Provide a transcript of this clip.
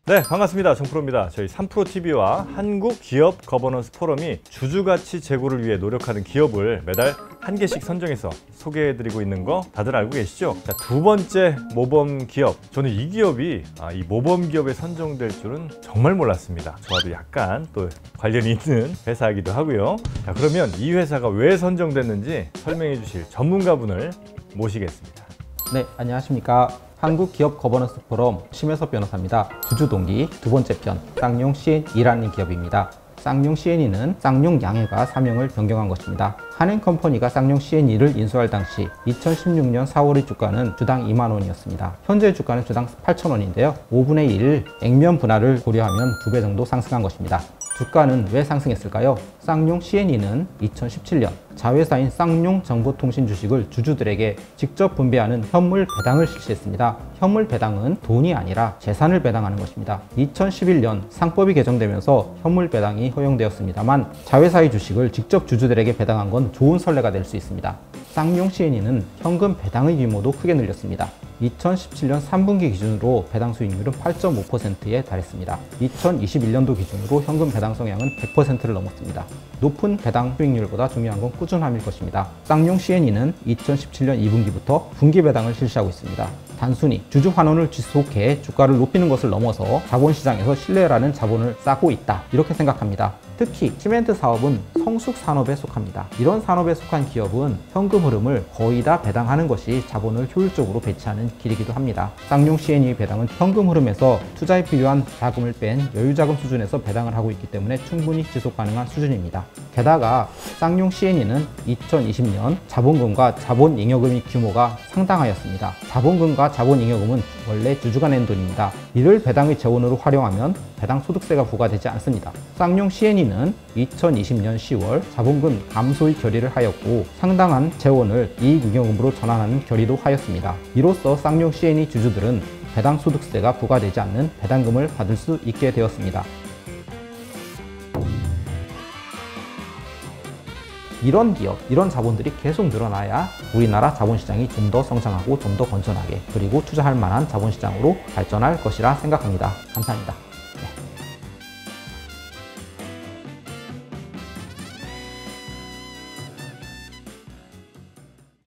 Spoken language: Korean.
네, 반갑습니다. 정프로입니다. 저희 3프로TV와 한국기업 거버넌스 포럼이 주주가치 제고를 위해 노력하는 기업을 매달 한 개씩 선정해서 소개해드리고 있는 거 다들 알고 계시죠? 자, 두 번째 모범기업. 저는 이 기업이 이 모범기업에 선정될 줄은 정말 몰랐습니다. 저와도 약간 또 관련이 있는 회사이기도 하고요. 자, 그러면 이 회사가 왜 선정됐는지 설명해 주실 전문가분을 모시겠습니다. 네, 안녕하십니까. 한국기업 거버넌스 포럼 심혜섭 변호사입니다. 주주동기 두 번째 편, 쌍용 C&E라는 기업입니다. 쌍용 C&E는 쌍용 양해가 사명을 변경한 것입니다. 한행컴퍼니가 쌍용 C&E를 인수할 당시 2016년 4월의 주가는 주당 2만 원이었습니다. 현재 주가는 주당 8천 원인데요. 5분의 1 액면 분할을 고려하면 2배 정도 상승한 것입니다. 주가는 왜 상승했을까요? 쌍용 C&E는 2017년 자회사인 쌍용 정보통신 주식을 주주들에게 직접 분배하는 현물 배당을 실시했습니다. 현물 배당은 돈이 아니라 재산을 배당하는 것입니다. 2011년 상법이 개정되면서 현물 배당이 허용되었습니다만 자회사의 주식을 직접 주주들에게 배당한 건 좋은 선례가 될 수 있습니다. 쌍용 C&E는 현금 배당의 규모도 크게 늘렸습니다. 2017년 3분기 기준으로 배당 수익률은 8.5%에 달했습니다. 2021년도 기준으로 현금 배당 성향은 100%를 넘었습니다. 높은 배당 수익률보다 중요한 건 꾸준함일 것입니다. 쌍용 C&E는 2017년 2분기부터 분기 배당을 실시하고 있습니다. 단순히 주주 환원을 지속해 주가를 높이는 것을 넘어서 자본시장에서 신뢰라는 자본을 쌓고 있다, 이렇게 생각합니다. 특히 시멘트 사업은 성숙 산업에 속합니다. 이런 산업에 속한 기업은 현금 흐름을 거의 다 배당하는 것이 자본을 효율적으로 배치하는 길이기도 합니다. 쌍용 C&E 배당은 현금 흐름에서 투자에 필요한 자금을 뺀 여유자금 수준에서 배당을 하고 있기 때문에 충분히 지속 가능한 수준입니다. 게다가 쌍용 C&E는 2020년 자본금과 자본잉여금의 규모가 상당하였습니다. 자본금과 자본잉여금은 원래 주주가 낸 돈입니다. 이를 배당의 재원으로 활용하면 배당 소득세가 부과되지 않습니다. 쌍용 C&E는 2020년 10월 자본금 감소의 결의를 하였고 상당한 재원을 이익잉여금으로 전환하는 결의도 하였습니다. 이로써 쌍용 C&E 주주들은 배당 소득세가 부과되지 않는 배당금을 받을 수 있게 되었습니다. 이런 기업, 이런 자본들이 계속 늘어나야 우리나라 자본시장이 좀 더 성장하고 좀 더 건전하게, 그리고 투자할 만한 자본시장으로 발전할 것이라 생각합니다. 감사합니다.